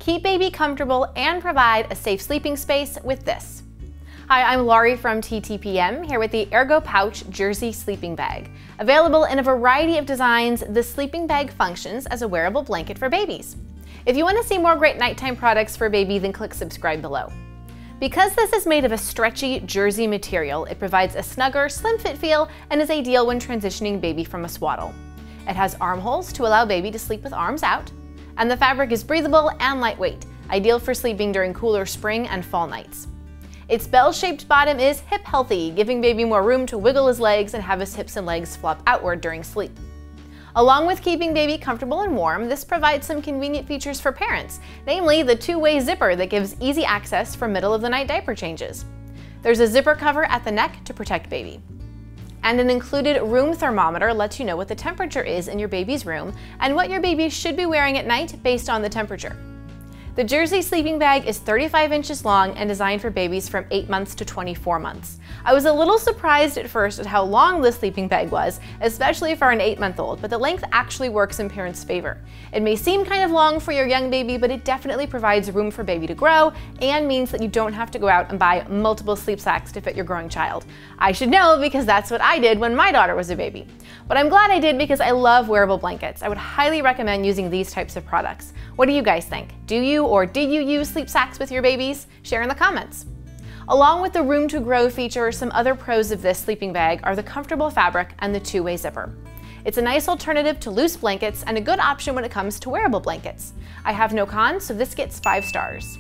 keep baby comfortable, and provide a safe sleeping space with this. Hi, I'm Laurie from TTPM, here with the ErgoPouch Jersey Sleeping Bag. Available in a variety of designs, the sleeping bag functions as a wearable blanket for babies. If you want to see more great nighttime products for baby, then click subscribe below. Because this is made of a stretchy jersey material, it provides a snugger, slim fit feel and is ideal when transitioning baby from a swaddle. It has armholes to allow baby to sleep with arms out, and the fabric is breathable and lightweight, ideal for sleeping during cooler spring and fall nights. Its bell-shaped bottom is hip healthy, giving baby more room to wiggle his legs and have his hips and legs flop outward during sleep. Along with keeping baby comfortable and warm, this provides some convenient features for parents, namely the two-way zipper that gives easy access for middle-of-the-night diaper changes. There's a zipper cover at the neck to protect baby. And an included room thermometer lets you know what the temperature is in your baby's room and what your baby should be wearing at night based on the temperature. The Jersey sleeping bag is 35 inches long and designed for babies from 8 months to 24 months. I was a little surprised at first at how long the sleeping bag was, especially for an 8-month-old, but the length actually works in parents' favor. It may seem kind of long for your young baby, but it definitely provides room for baby to grow and means that you don't have to go out and buy multiple sleep sacks to fit your growing child. I should know because that's what I did when my daughter was a baby. But I'm glad I did because I love wearable blankets. I would highly recommend using these types of products. What do you guys think? Do you or did you use sleep sacks with your babies? Share in the comments. Along with the room to grow feature, some other pros of this sleeping bag are the comfortable fabric and the two-way zipper. It's a nice alternative to loose blankets and a good option when it comes to wearable blankets. I have no cons, so this gets 5 stars.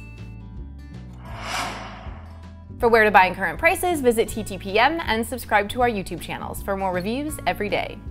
For where to buy and current prices, visit TTPM and subscribe to our YouTube channels for more reviews every day.